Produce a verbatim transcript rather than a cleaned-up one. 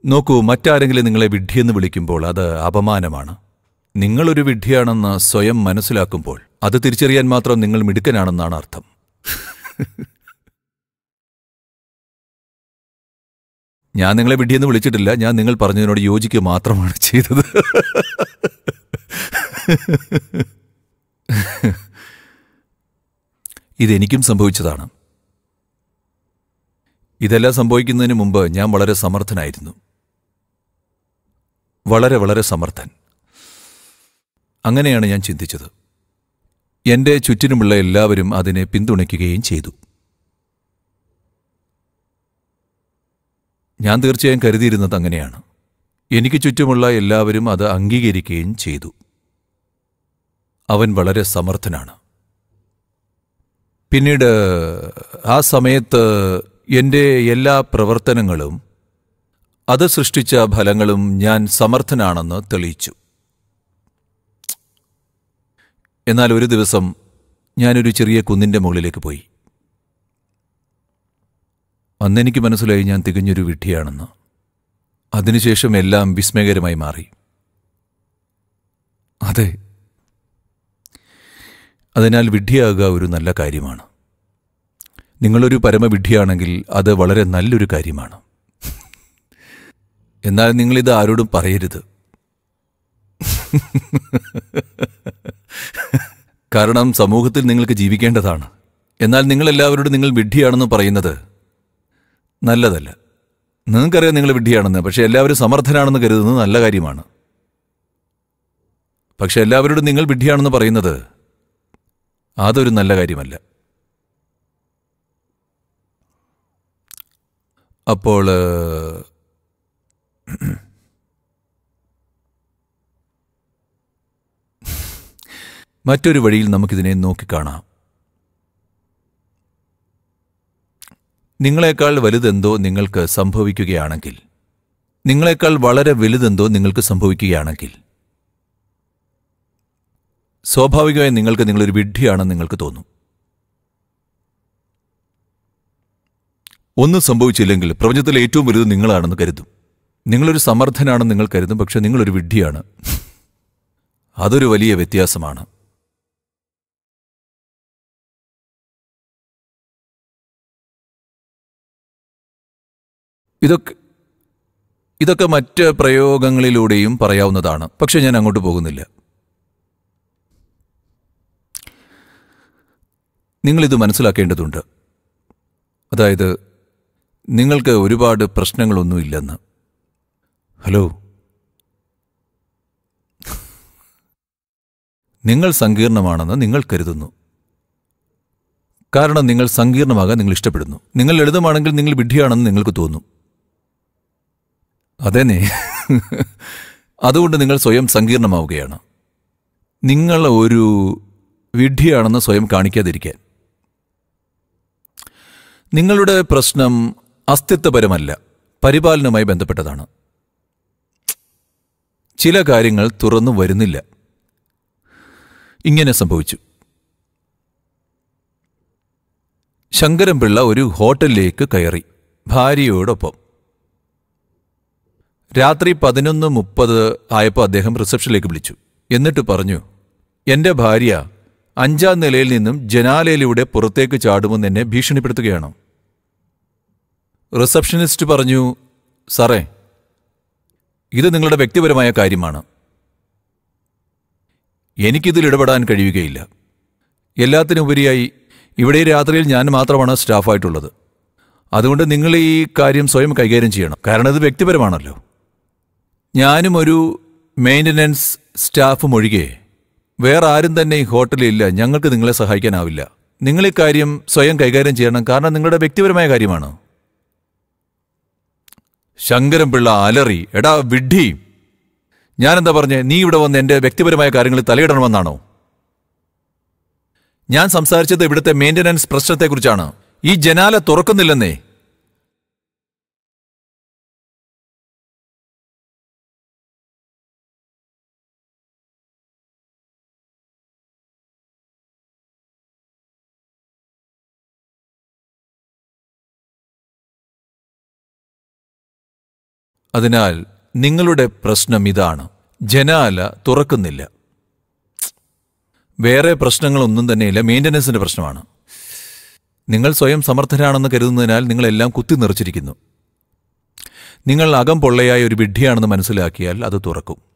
നോക്കൂ, മറ്റാരെങ്കിലും നിങ്ങളെ വിഡ്ഢിയെന്ന് വിളിക്കുമ്പോൾ അത് അപമാനമാണ്. നിങ്ങളൊരു വിഡ്ഢിയാണെന്ന് സ്വയം മനസ്സിലാക്കുമ്പോൾ അത് തിരിച്ചറിയാൻ മാത്രം നിങ്ങൾ മിടുക്കനാണെന്നാണ് അർത്ഥം. ഞാൻ നിങ്ങളെ വിഡ്ഢിയെന്ന് വിളിച്ചിട്ടില്ല. ഞാൻ നിങ്ങൾ പറഞ്ഞതിനോട് യോജിക്കുക മാത്രമാണ് ചെയ്തത്. ഇതെനിക്കും സംഭവിച്ചതാണ്. ഇതെല്ലാം സംഭവിക്കുന്നതിന് മുമ്പ് ഞാൻ വളരെ സമർത്ഥനായിരുന്നു. വളരെ വളരെ സമർത്ഥൻ. അങ്ങനെയാണ് ഞാൻ ചിന്തിച്ചത്. എൻ്റെ ചുറ്റിനുമുള്ള എല്ലാവരും അതിനെ പിന്തുണയ്ക്കുകയും ചെയ്തു. ഞാൻ തീർച്ചയായും കരുതിയിരുന്നത് അങ്ങനെയാണ്. എനിക്ക് ചുറ്റുമുള്ള എല്ലാവരും അത് അംഗീകരിക്കുകയും ചെയ്തു. അവൻ വളരെ സമർത്ഥനാണ്. പിന്നീട് ആ സമയത്ത് എൻ്റെ എല്ലാ പ്രവർത്തനങ്ങളും അത് സൃഷ്ടിച്ച ഫലങ്ങളും ഞാൻ സമർത്ഥനാണെന്ന് തെളിയിച്ചു. എന്നാൽ ഒരു ദിവസം ഞാനൊരു ചെറിയ കുന്നിൻ്റെ മുകളിലേക്ക് പോയി. അന്നെനിക്ക് മനസ്സിലായി ഞാൻ തികഞ്ഞൊരു വിഡ്ഢിയാണെന്ന്. അതിനുശേഷം എല്ലാം വിസ്മയകരമായി മാറി. അതെ, അതിനാൽ വിഡ്ഢിയാകുക ഒരു നല്ല കാര്യമാണ്. നിങ്ങളൊരു പരമവിഡ്ഢിയാണെങ്കിൽ അത് വളരെ നല്ലൊരു കാര്യമാണ്. എന്നാൽ നിങ്ങളിത് ആരോടും പറയരുത്. കാരണം സമൂഹത്തിൽ നിങ്ങൾക്ക് ജീവിക്കേണ്ടതാണ്. എന്നാൽ നിങ്ങളെല്ലാവരോടും നിങ്ങൾ വിഡ്ഢിയാണെന്ന് പറയുന്നത് നല്ലതല്ല. നിങ്ങൾക്കറിയാം നിങ്ങൾ വിഡ്ഢിയാണെന്ന്, പക്ഷെ എല്ലാവരും സമർത്ഥനാണെന്ന് കരുതുന്നത് നല്ല കാര്യമാണ്. പക്ഷെ എല്ലാവരോടും നിങ്ങൾ വിഡ്ഢിയാണെന്ന് പറയുന്നത് അതൊരു നല്ല കാര്യമല്ല. അപ്പോൾ മറ്റൊരു വഴിയിൽ നമുക്കിതിനെ നോക്കിക്കാണാം. നിങ്ങളെക്കാൾ വലുതെന്തോ നിങ്ങൾക്ക് സംഭവിക്കുകയാണെങ്കിൽ, നിങ്ങളെക്കാൾ വളരെ വലുതെന്തോ നിങ്ങൾക്ക് സംഭവിക്കുകയാണെങ്കിൽ, സ്വാഭാവികമായി നിങ്ങൾക്ക് നിങ്ങളൊരു വിഡ്ഢിയാണെന്ന് നിങ്ങൾക്ക് തോന്നും. ഒന്നും സംഭവിച്ചില്ലെങ്കിൽ പ്രപഞ്ചത്തിലെ ഏറ്റവും വലുത് നിങ്ങളാണെന്ന് കരുതും. നിങ്ങളൊരു സമർത്ഥനാണെന്ന് നിങ്ങൾ കരുതും, പക്ഷെ നിങ്ങളൊരു വിഡ്ഢിയാണ്. അതൊരു വലിയ വ്യത്യാസമാണ്. ഇതൊക്കെ ഇതൊക്കെ മറ്റ് പ്രയോഗങ്ങളിലൂടെയും പറയാവുന്നതാണ്, പക്ഷെ ഞാൻ അങ്ങോട്ട് പോകുന്നില്ല. നിങ്ങളിത് മനസ്സിലാക്കേണ്ടതുണ്ട്. അതായത്, നിങ്ങൾക്ക് ഒരുപാട് പ്രശ്നങ്ങളൊന്നുമില്ലെന്ന്. ഹലോ, നിങ്ങൾ സങ്കീർണമാണെന്ന് നിങ്ങൾ കരുതുന്നു. കാരണം നിങ്ങൾ സങ്കീർണമാകാൻ നിങ്ങൾ ഇഷ്ടപ്പെടുന്നു. നിങ്ങൾ ലളിതമാണെങ്കിൽ നിങ്ങൾ വിഡ്ഢിയാണെന്ന് നിങ്ങൾക്ക് തോന്നും. അതേനെ. അതുകൊണ്ട് നിങ്ങൾ സ്വയം സങ്കീർണമാവുകയാണ്. നിങ്ങൾ ഒരു വിഡ്ഢിയാണെന്ന് സ്വയം കാണിക്കാതിരിക്കാൻ. നിങ്ങളുടെ പ്രശ്നം അസ്തിത്വപരമല്ല, പരിപാലനവുമായി ബന്ധപ്പെട്ടതാണ്. ചില കാര്യങ്ങൾ തുറന്നു വരുന്നില്ല. ഇങ്ങനെ സംഭവിച്ചു. ശങ്കരൻപിള്ള ഒരു ഹോട്ടലിലേക്ക് കയറി ഭാര്യയോടൊപ്പം. രാത്രി പതിനൊന്ന് മുപ്പത് ആയപ്പോൾ അദ്ദേഹം റിസപ്ഷനിലേക്ക് വിളിച്ചു. എന്നിട്ട് പറഞ്ഞു, എൻ്റെ ഭാര്യ അഞ്ചാം നിലയിൽ നിന്നും ജനാലയിലൂടെ പുറത്തേക്ക് ചാടുമെന്ന് എന്നെ ഭീഷണിപ്പെടുത്തുകയാണ്. റിസപ്ഷനിസ്റ്റ് പറഞ്ഞു, സാറേ, ഇത് നിങ്ങളുടെ വ്യക്തിപരമായ കാര്യമാണ്. എനിക്കിതിൽ ഇടപെടാൻ കഴിയുകയില്ല. എല്ലാത്തിനുപരിയായി ഇവിടെ രാത്രിയിൽ ഞാൻ മാത്രമാണ് സ്റ്റാഫായിട്ടുള്ളത്. അതുകൊണ്ട് നിങ്ങൾ ഈ കാര്യം സ്വയം കൈകാര്യം ചെയ്യണം. കാരണം ഇത് വ്യക്തിപരമാണല്ലോ. ഞാനും ഒരു മെയിൻ്റനൻസ് സ്റ്റാഫും ഒഴികെ വേറെ ആരും തന്നെ ഈ ഹോട്ടലിലില്ല. ഞങ്ങൾക്ക് നിങ്ങളെ സഹായിക്കാനാവില്ല. നിങ്ങൾ ഈ കാര്യം സ്വയം കൈകാര്യം ചെയ്യണം, കാരണം നിങ്ങളുടെ വ്യക്തിപരമായ കാര്യമാണ്. ശങ്കരൻപിള്ള അലറി, എടാ വിഡ്ഢി, ഞാനെന്താ പറഞ്ഞേ? നീ ഇവിടെ വന്ന് എൻ്റെ വ്യക്തിപരമായ കാര്യങ്ങളിൽ തലയിടണമെന്നാണോ? ഞാൻ സംസാരിച്ചത് ഇവിടുത്തെ മെയിൻ്റനൻസ് പ്രശ്നത്തെക്കുറിച്ചാണ്. ഈ ജനാല തുറക്കുന്നില്ലെന്നേ. അതിനാൽ നിങ്ങളുടെ പ്രശ്നം ഇതാണ്, ജനാല തുറക്കുന്നില്ല. വേറെ പ്രശ്നങ്ങളൊന്നും തന്നെയില്ല, മെയിൻ്റനൻസിൻ്റെ പ്രശ്നമാണ്. നിങ്ങൾ സ്വയം സമർത്ഥരാണെന്ന് കരുതുന്നതിനാൽ നിങ്ങളെല്ലാം കുത്തി നിറച്ചിരിക്കുന്നു. നിങ്ങൾ അകം പൊള്ളയായ ഒരു വിഡ്ഢിയാണെന്ന് മനസ്സിലാക്കിയാൽ അത് തുറക്കും.